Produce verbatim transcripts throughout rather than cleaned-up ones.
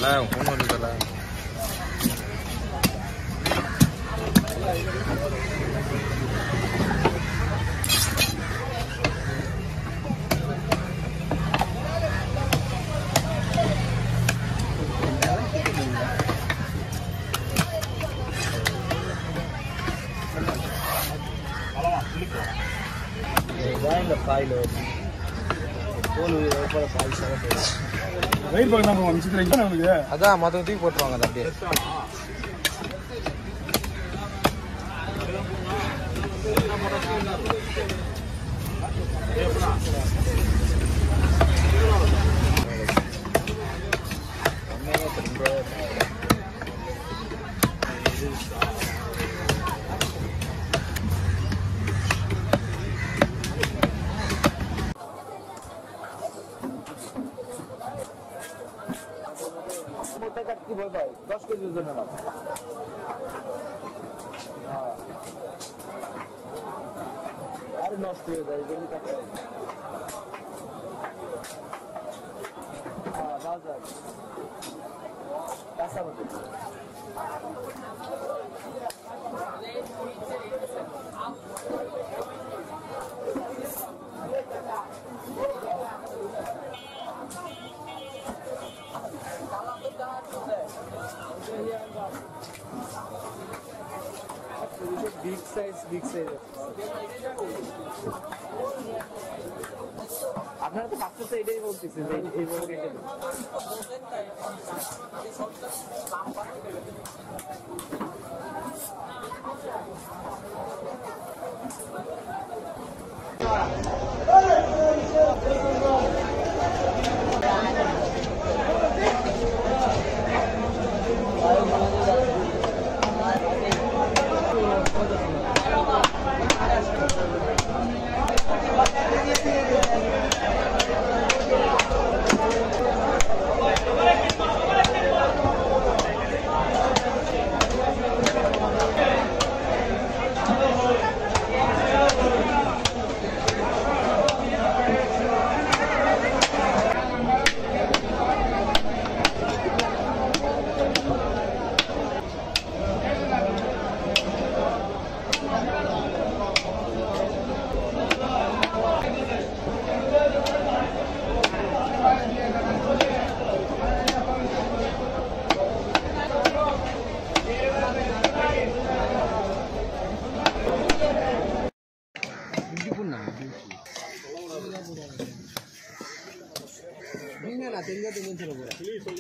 Lah, phone itu lah. இந்த file phone open file server wait பண்ண நம்ம மிச்சிக்கிறீங்க நமக்கு அதான் மொத்த தூக்கி போட்டுருவாங்க அது அப்படியே मोटा कट की बोल भाई दस केजी वजन है हां अरे नष्ट हो जाए जल्दी कट हां बाजार कैसा बता big size big size আপনারা তো বাচ্চা তো এটাই বলতেছেন যে এইভাবে কেটে দিন Vine la tenga tenga se lo pura.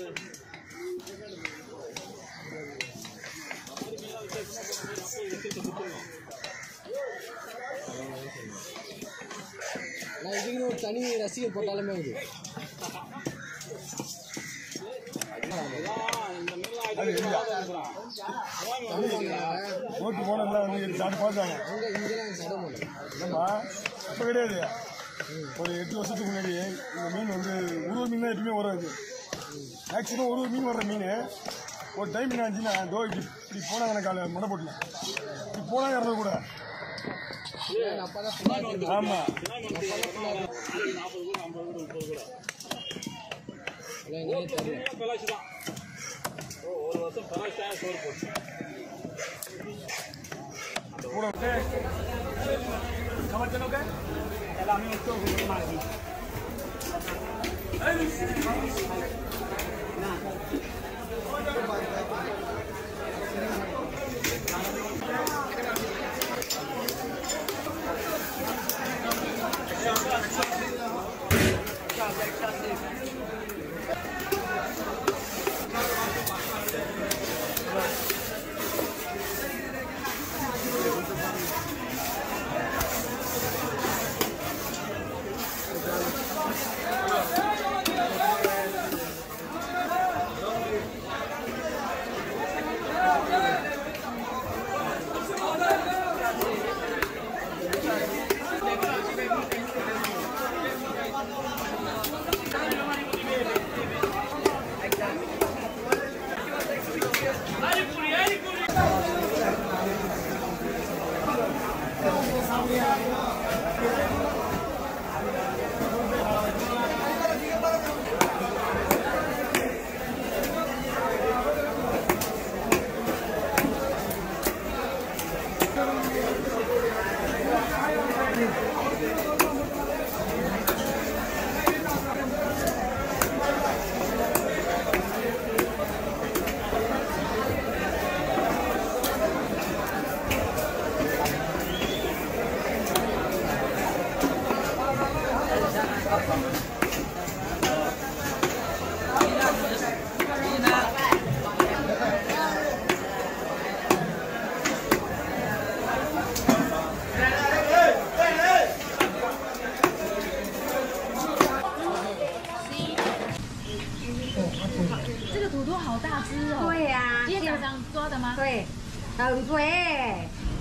La இதுக்கு ஒரு தனி ரசிகர் போட்டாலுமே இது ஓட்டு போனதுல வந்து சாட்டு பார்த்தாங்க அங்க இங்கலாம் சடமோல என்னம்மா இப்போ கிடையாது ஒரு எட்டு வருஷத்துக்கு முன்னாடி இந்த மீன் வந்து ஒரு மீன் தான் எப்பவுமே வராது மேக்ஸிமம் ஒரு மீன் வர்ற மீன் ஒரு டைம் என்ன ஆச்சுன்னா தோ இப்படி இப்படி போனாங்க எனக்கு காலை மடை போட்டேன் இப்படி போனால் இறந்து கூட ஆமாம் ஒரு வருஷம் பராஷ்டாக சோறு போட்டு கூட சமைச்சனுக்கு எல்லாமே மாறி 好大只哦！ 对呀、 今天早上抓的吗？ 对，很肥，